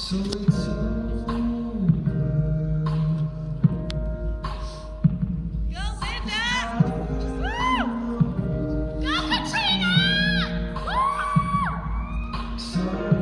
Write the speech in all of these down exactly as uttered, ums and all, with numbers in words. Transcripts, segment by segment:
So it's over. Go, Linda! Woo! Go, Katrina! Woo! So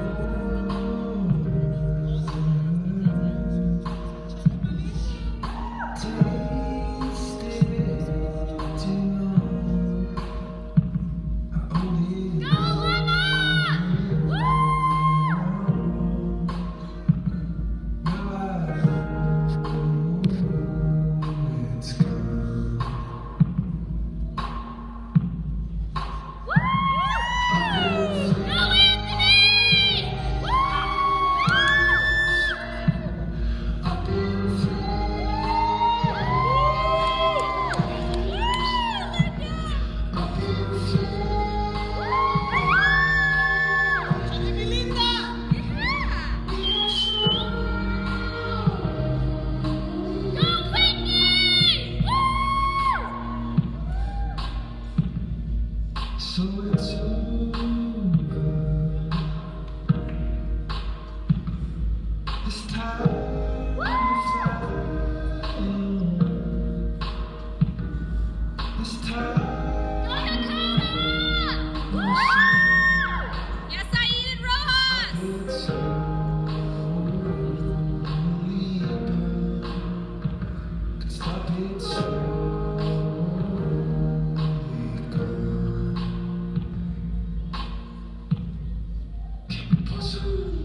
So it's over. This time This time Yes, I eat it, Rojas! it's only good. Could stop it slowly gone. Keep it possible.